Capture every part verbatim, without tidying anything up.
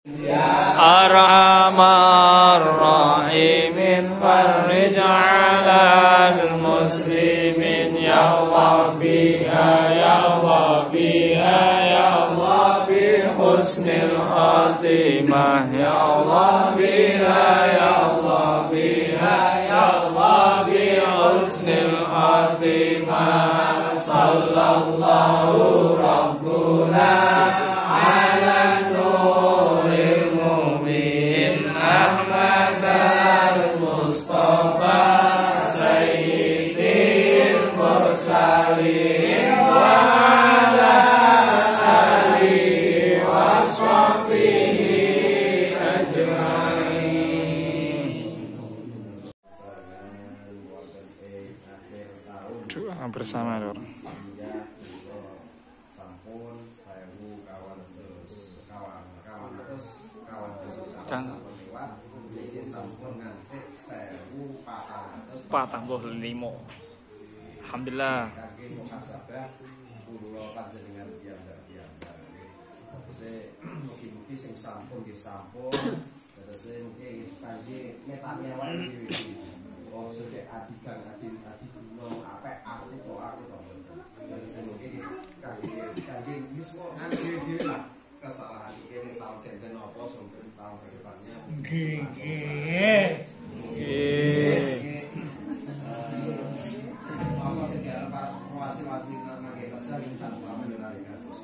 Arhamar Rahimin farij 'alal muslimin ya Allah biha ya Allah biha ya Allah bi husnil khatimah ya Allah biha ya Allah biha ya Allah bi husnil khatimah sallallahu rabbuna ala nuril mu'min Ahmad al-Mustafa sayyidil mursalin wa ala alihi wa sahbihi ajma'in. Doa bersama lor. Kang patang puluh lima. Alhamdulillah. Mugi-mugi sing sampun nggih sampun, terus mugi kangge metane awake dhewe. Oh, sudah adigang adin adin gunung apik aku kok aku to. Terus mugi kangge kangge wis kok nang dhewe-dhewe lah. Kesalahan ini tahun kenten apa sampai tahun ke depannya. Nggih, nggih. Nggih. Apa sing diarep wajib-wajib nang ngene baca minta sama dari kasus.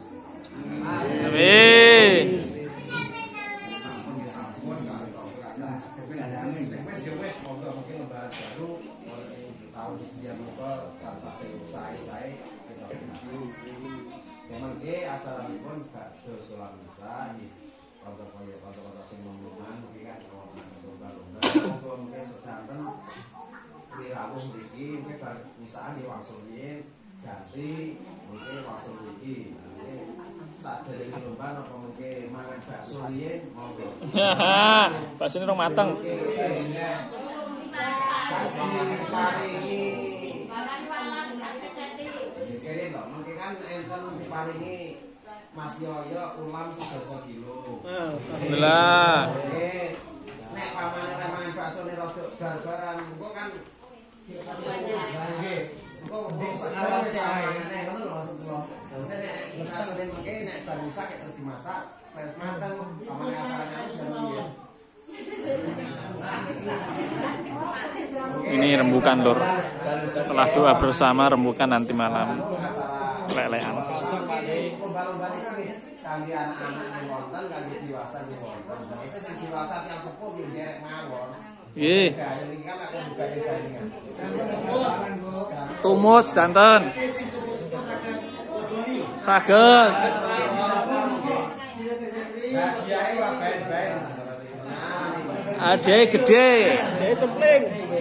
Amin. Sampun nggih sampun kali kok wis wis monggo mungkin lembaran baru tahun siang apa tansah sae-sae kita mengke acara pun badhe salat Isya iki kanca-kanca kanca-kanca sing mumpungan iki kan lomba-lomba monggo sedanten wirawuh mriki mungkin bar misaan di wangsul yen ganti mungkin wangsul iki sadurunge lomba napa mungkin mangan bakso yen monggo bakso ini rong mateng enten diparingi Mas Yoyo ulam sedasa kilo. Alhamdulillah. Nek pamane mangan bakso ne rada bar-baran engko kan nggih. Engko wong sekarang samane ngono lho maksud kula. Terus nek bakso ne mengke nek bar masak terus dimasak, saya mateng pamane asalane dan piye. Ini rembukan lur. Setelah doa bersama rembukan nanti malam. Lelean. Lomba-lomba ini kangge anak-anak yang wonten, kangge dewasa yang wonten. Biasa sing dewasa yang sepuh yo derek mawon. Nggih. Ini kan aku budaya garingan. Tumut sedanten. Saged. Ade gede, ade cempling.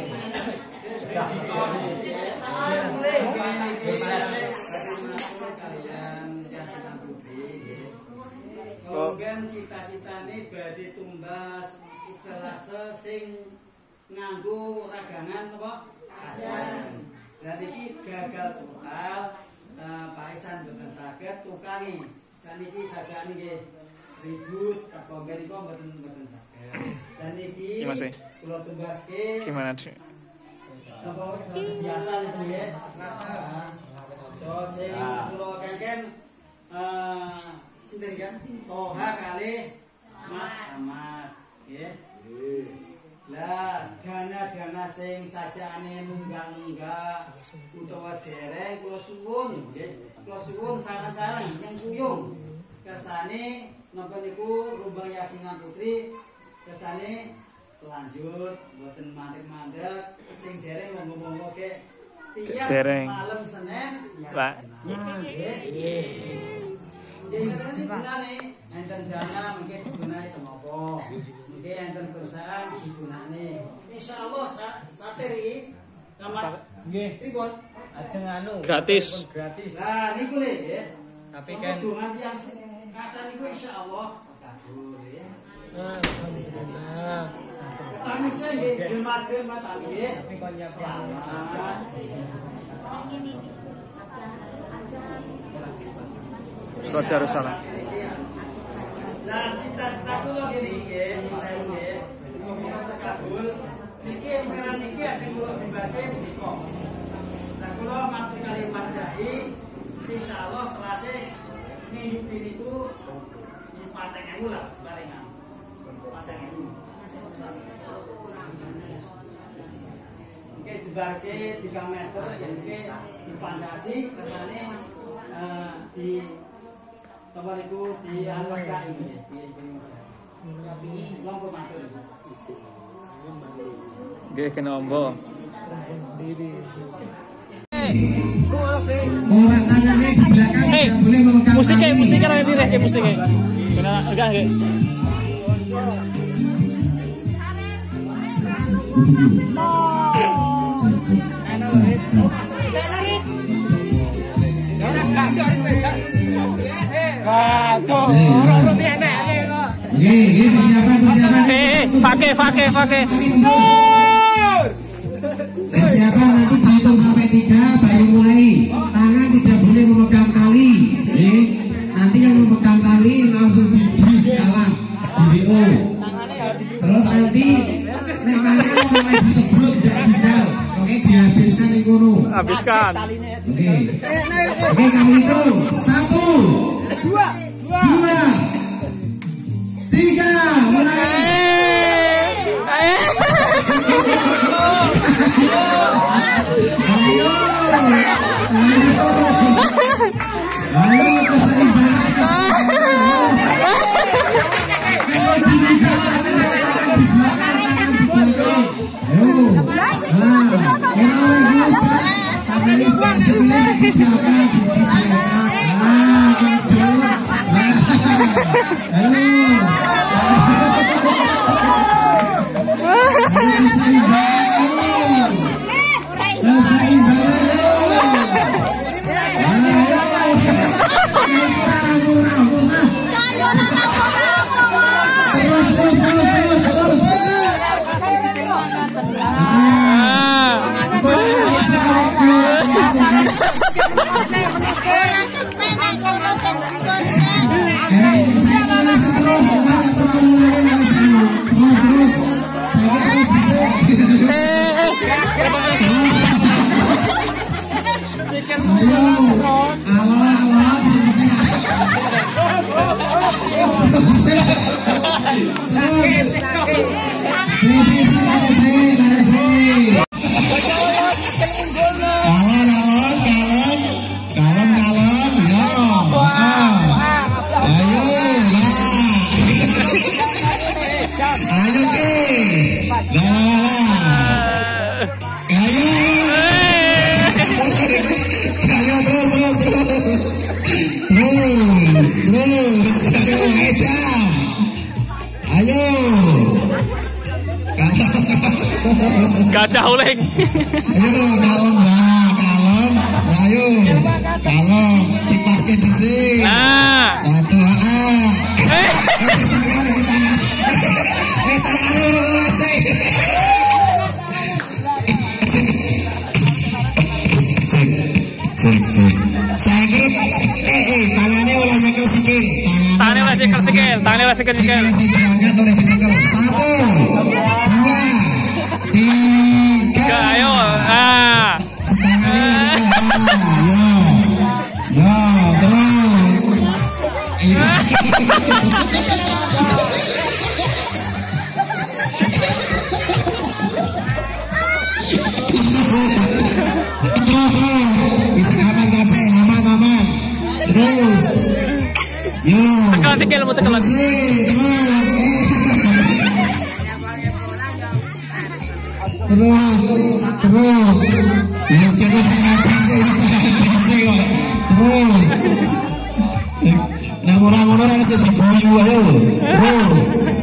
Mungkin cita-citane badhe tumbas ikhlas sing nganggo ragangan apa? Ajan. Dan iki gagal total, Pak Isan mboten saged tukangi. Saniki sajane nggih ribut apa menika mboten mboten saged. Dan iki kula tumbaske gimana, Dik? Apa biasa niku nggih. Terus sing kula kengken eh sinten kan? Toha kali Mas Ahmad, nggih. Lah dana-dana sing sajane nunggang-nunggak utawa dereng kula suwun nggih. Kula suwun saran-saran yang kuyung. Kersane napa niku Rumbang Yasinan Putri kersane lanjut mboten mandek-mandek sing dereng monggo-monggo ke tiap malam Senin ya. Nggih. Jadi katanya gunane enten dana mungkin digunai semapa. Mungkin enten perusahaan digunane. Insyaallah sateri tamat nggih. Pripun? Ajeng anu gratis. Gratis. Lah niku le nggih. Tapi kan dungan yang kata niku insyaallah kabul ya. Alhamdulillah. Kami sing nggih jemaah-jemaah sami nggih. Tapi kon nyiapkan. Saudara salam. Nah, cita-cita Aku lo gini nggih, saya nggih. Ngomong terkabul. Niki pengeran niki ajeng kula jembake menika. Lah kula matur kali Mas Dai, insyaallah terase ngiyupi niku pateng ewu lah barengan. Pateng ewu. Oke jembake tiga meter nggih dipandasi kersane di tempat itu di Anwar Dai nggih. Di Lombok matur. Nggih kena ombo. Orang tangannya di belakang Hey, tidak boleh memegang musiknya, tali. musiknya lagi direk ya musiknya. Kena enggak enggak. Oke, oke, persiapan, persiapan. Eh, fake fake fake. Persiapan nanti dihitung sampai tiga baru mulai. Tangan tidak boleh memegang tali. Oke. Nanti yang memegang tali langsung di salah di V O. Terus nanti nek kalian mau mulai disebut tidak tinggal. Oke, dihabiskan di kono. Habiskan. Oke. Oke, kami hitung. Satu, dua, dua, tiga, mulai. Ayo, ayo, ayo keseimbangan, ayo dibicara di belakang, di belakang, ayo, nah, orang tangannya sebelah di belakang, di atas, ah, terus, ayo, Gajah uling. Ayo kalem lah, kalem. Ayo, kalem. Dipaskan di sini. Nah. Satu A. Eh. Eh, tangan Cek, cek, cek. Sakit. Eh, eh, tangannya oleh nyekel sikil. Tangannya oleh nyekel sikil. Tangannya oleh nyekel sikil. Diangkat oleh dicekel. Satu, dua, tiga. Ayo. Ah. Yo, yo, terus. Terus, bisa aman kafe, aman aman. Terus, yo. Cekel sikil, mau cekel lagi. Terus, terus, terus, terus, terus, nah orang-orang harus diguyu ayo, terus,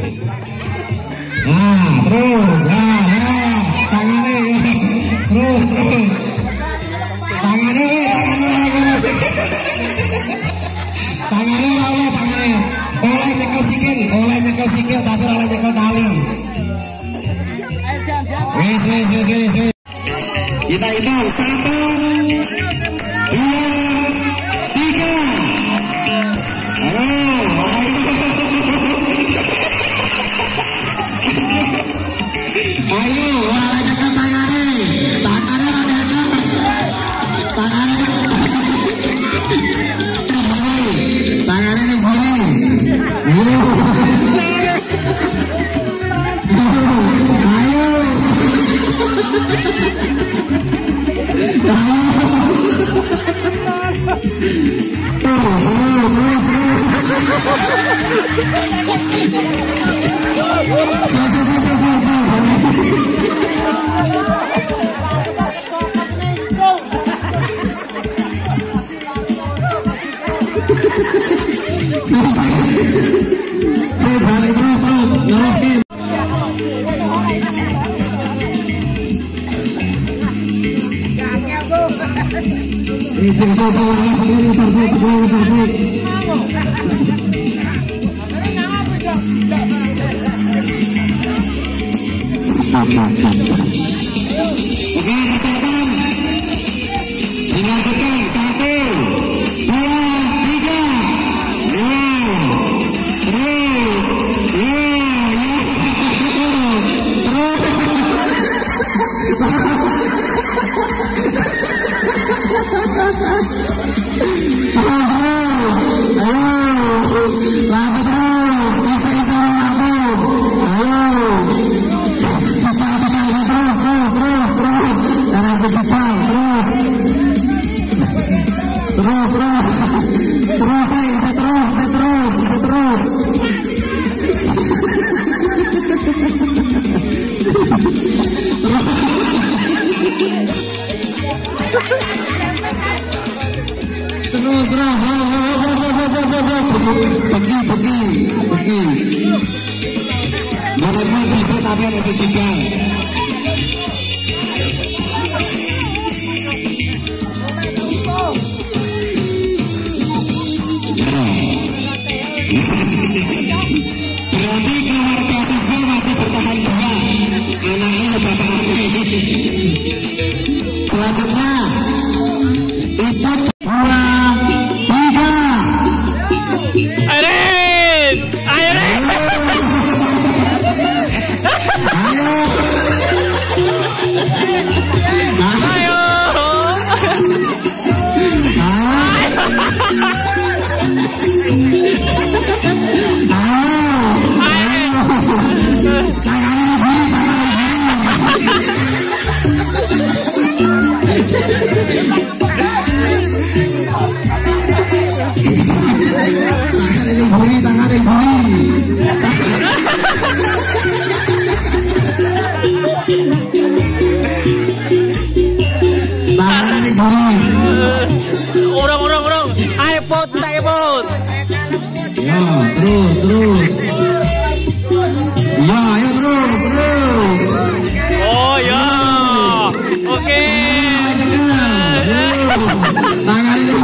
nah, terus, nah, nah, tangannya, terus, terus, tangannya, tangannya, tangannya, oleh, tangannya, oleh nyekel sikil, oleh nyekel sikil, tapi oleh nyekel tali. Wes, wes, wes, wes, wes. Kita hitung satu, dua, tiga. Halo, Ayo, walaupun tangannya, tangannya ada tangannya, tangannya di kiri. Ayo. Balik terus terus teruskin. Oke, rekan. Dilanjutkan satu, dua, tiga. Terus, terus, pergi, pergi, pergi. Walaupun bisa tapi ada ketiga. Berarti keluarga Sifil masih bertahan dua. Anaknya bapak ini. Selanjutnya ikut dua tiga. Airin, Airin. Ayo. Ayo. Tangan yang Urung, urung, urung. Ayo pot, tak pot. Ya, terus, terus. Ya, ayo terus, terus. Oh ya, oke. Tangan ini.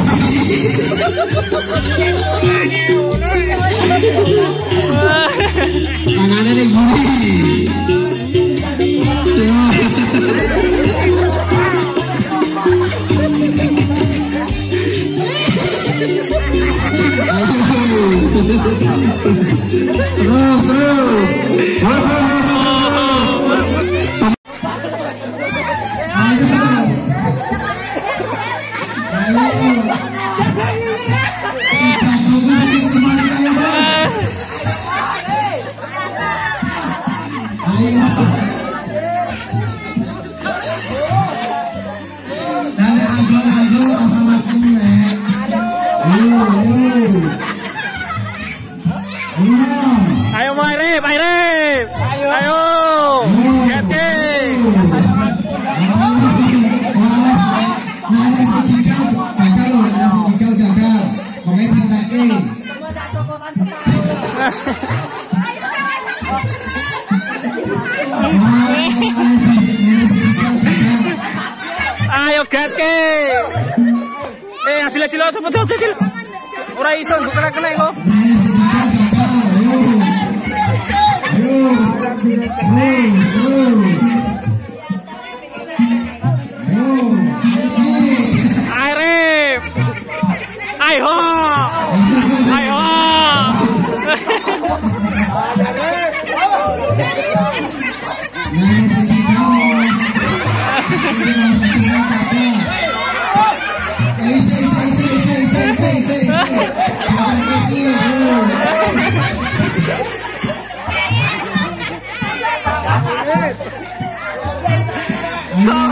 Tangannya di gini. Terus, terus. Ayo Mairip, Mairip. Ayo. Ayo. Gete. Nada sindical gagal loh, nada sindical gagal. Pokoknya pintakin. Ayo Gete. Eh, acil-acil sapa tuh acil. Ora iso nggo kena-kena kok. Nada sindical gagal. Ayo. Ayo. Terus, terus. Ayo. Ayo. Ayo.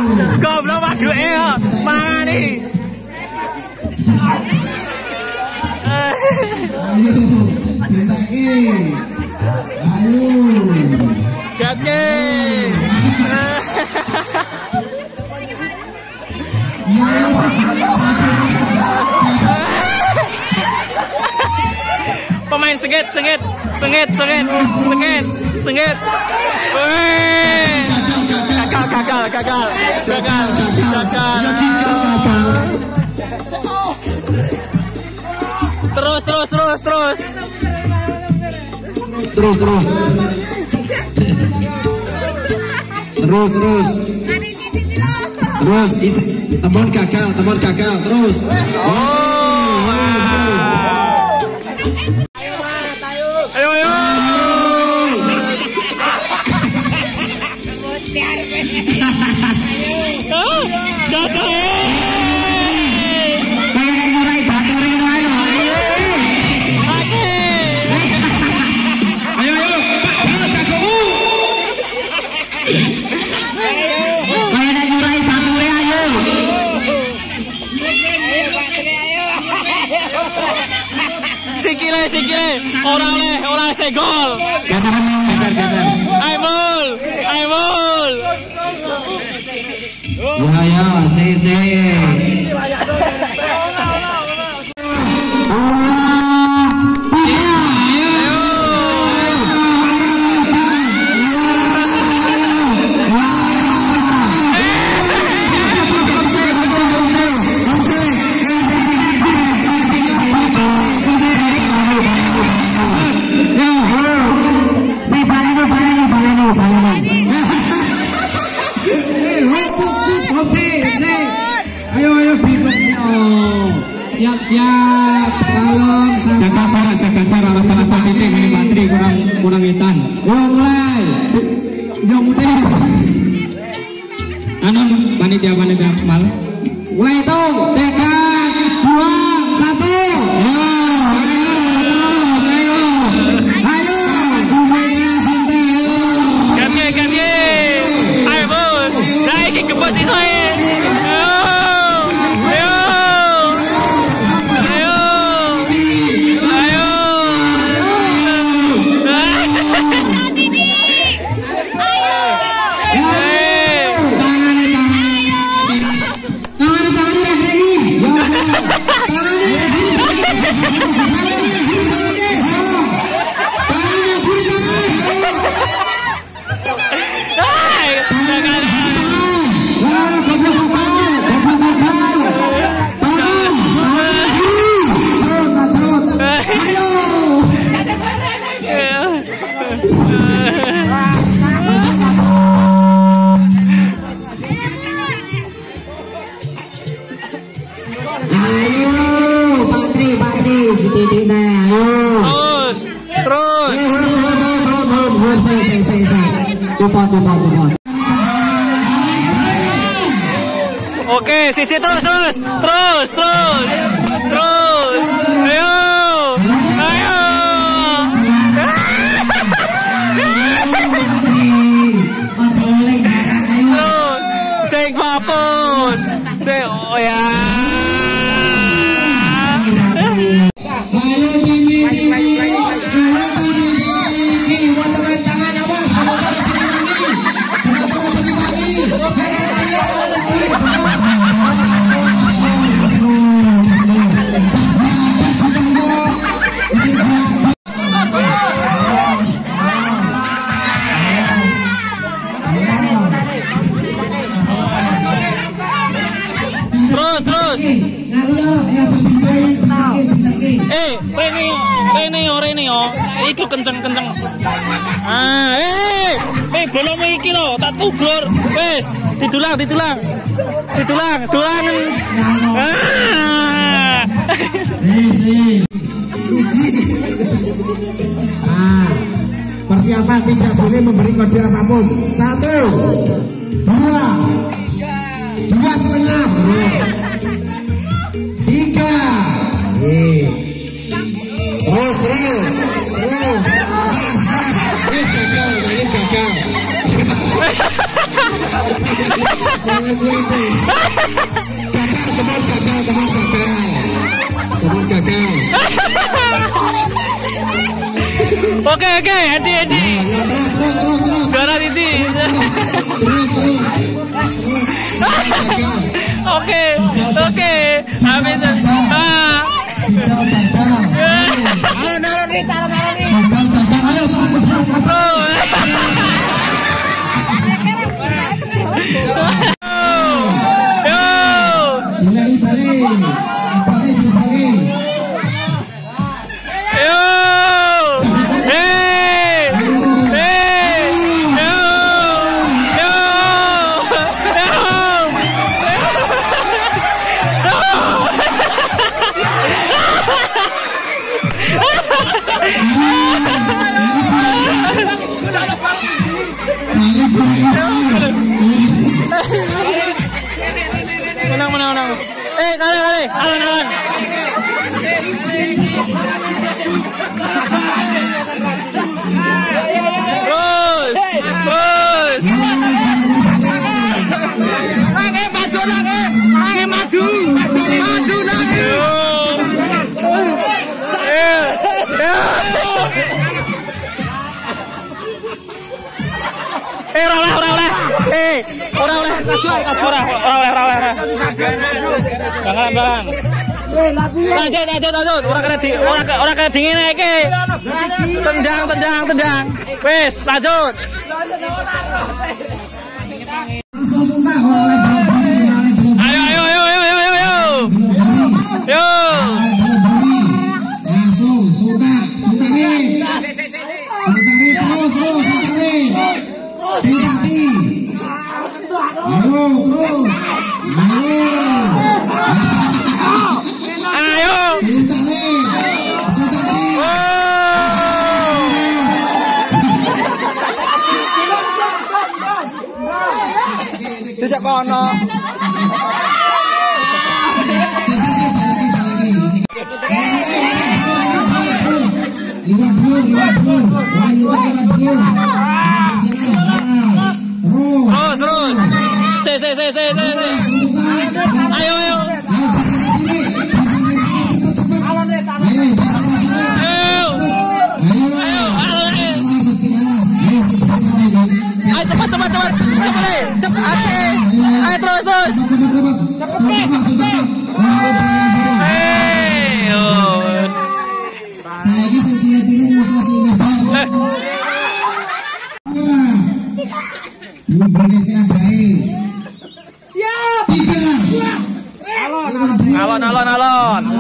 Goblok waduke kok mangani. Ayo, diteki. Ayo. Gatke. Pemain sengit, sengit, sengit, sengit, sengit, sengit. Wih, gagal, gagal, gagal, gagal, gagal. Terus, terus, terus, terus. Terus, terus. Terus, terus. Terus, teman gagal, teman gagal, terus. Oh, ayo, ayo. Oh, gagal. Sikile, sikile, ora oleh, ora segol. Geser, geser, geser. Aimul, Aimul. Ya, ya, si, si. Siap-siap, tolong jaga jarak, jaga jarak, rata-rata titik ini bateri kurang kurang hitam. Yo mulai, yo mulai. Anu panitia panitia mal. Mulai hitung, tiga, dua, satu. Yo, ayo, ayo, ayo, bumbunya sampai ayo. Ganti, ganti. Ayo bos, naik ke posisi saya. Terus, terus. Oke, sisi terus, terus, terus, terus, terus. Ayo, ayo. Terus, sing fokus, sing, oh ya. Terus, terus. Eh, Rene, Rene yo, Rene yo. Iku kenceng-kenceng. Ah, eh, eh, bolong iki lho, tak tugur. Wes, ditulang, ditulang. Ditulang, tulang. Ah. Ah, persiapan tidak boleh memberi kode apapun. Satu, dua, dua setengah, tiga. Terus, terus, terus. Gagal, gagal. Jangan kuliti. Gagal, teman gagal, teman gagal. Teman gagal. Oke oke, Edi Edi. Terus terus terus terus. Juara Titi. Terus terus. Oke oke, habis. Ah. Ayo naruh nih, taruh naruh nih. Menang menang menang. Eh kali kali, alan alan. Terus terus. Lagi maju lagi, lagi maju, maju maju lagi. Eh ora oleh ora oleh. Eh ora oleh. Ora ora oleh ora oleh. Bang bang. Lanjut lanjut lanjut. Ora kena di ora ora kena dingin iki. Tendang tendang tendang. Wis lanjut. Ayo ayo ayo ayo ayo ayo. Yo. Langsung sultan, sultan nih. Sultan nih terus terus sultan nih. Sultan nih. Ayo terus. Ayo. Ayo. Sultan nih. Sultan nih. Tidak kono. Liwat dulu, liwat dulu. Wanita liwat dulu. Terus terus. Se se se se se. Ayo ayo. Ayo cepat cepat cepat cepat cepat ayo terus terus Cepat cepat. Sultan sultan. ayo Saya ini sesi-sesi musuh sini. Indonesia baik. Siap. Tiga. Alon alon alon alon